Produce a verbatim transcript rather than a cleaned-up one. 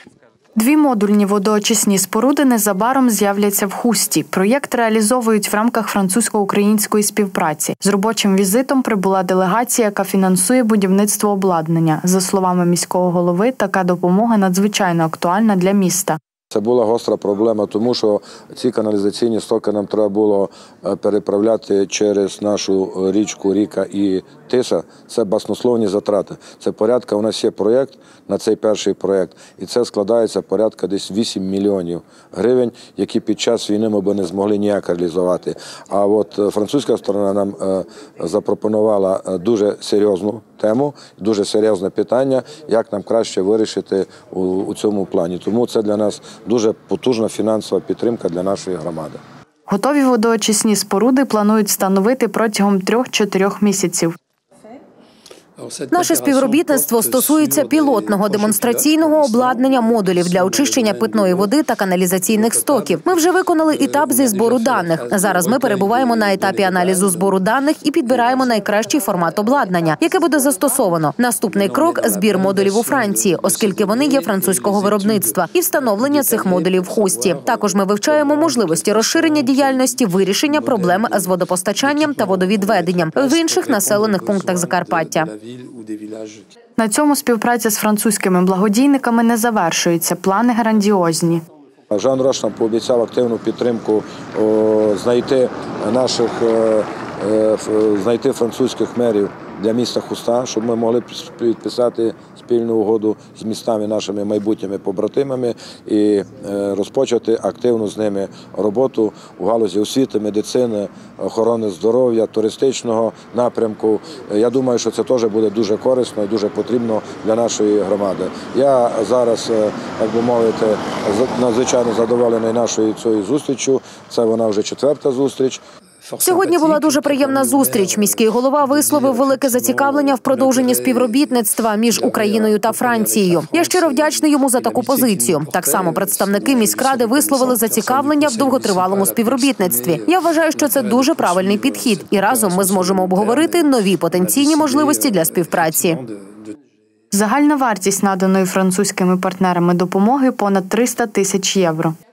Дві модульні водоочисні споруди незабаром з'являться в Хусті. Проєкт реалізовують в рамках французько-української співпраці. З робочим візитом прибула делегація, яка фінансує будівництво обладнання. За словами міського голови, така допомога надзвичайно актуальна для міста. Це була гостра проблема, тому що ці каналізаційні стоки нам треба було переправляти через нашу річку Ріка і Тиса. Це баснословні затрати. Це порядка, у нас є проєкт на цей перший проєкт, і це складається порядка десь вісім мільйонів гривень, які під час війни ми б не змогли ніяк реалізувати. А от французька сторона нам запропонувала дуже серйозну тему, дуже серйозне питання, як нам краще вирішити у цьому плані. Тому це для нас дуже потужна фінансова підтримка для нашої громади. Готові водоочисні споруди планують встановити протягом трьох-чотирьох місяців. Наше співробітництво стосується пілотного демонстраційного обладнання модулів для очищення питної води та каналізаційних стоків. Ми вже виконали етап зі збору даних. Зараз ми перебуваємо на етапі аналізу збору даних і підбираємо найкращий формат обладнання, яке буде застосовано. Наступний крок – збір модулів у Франції, оскільки вони є французького виробництва, і встановлення цих модулів в Хусті. Також ми вивчаємо можливості розширення діяльності, вирішення проблем з водопостачанням та водовідведенням в інших населених пунктах Закарпаття. На цьому співпраця з французькими благодійниками не завершується. Плани грандіозні. Жан Рош нам пообіцяв активну підтримку знайти наших, знайти французьких мерів для міста Хуста, щоб ми могли підписати спільну угоду з містами нашими майбутніми побратимами і розпочати активну з ними роботу у галузі освіти, медицини, охорони здоров'я, туристичного напрямку. Я думаю, що це теж буде дуже корисно і дуже потрібно для нашої громади. Я зараз, так би мовити, надзвичайно задоволений нашою цією зустрічю. Це вона вже четверта зустріч. Сьогодні була дуже приємна зустріч. Міський голова висловив велике зацікавлення в продовженні співробітництва між Україною та Францією. Я щиро вдячний йому за таку позицію. Так само представники міськради висловили зацікавлення в довготривалому співробітництві. Я вважаю, що це дуже правильний підхід, і разом ми зможемо обговорити нові потенційні можливості для співпраці. Загальна вартість наданої французькими партнерами допомоги – понад триста тисяч євро.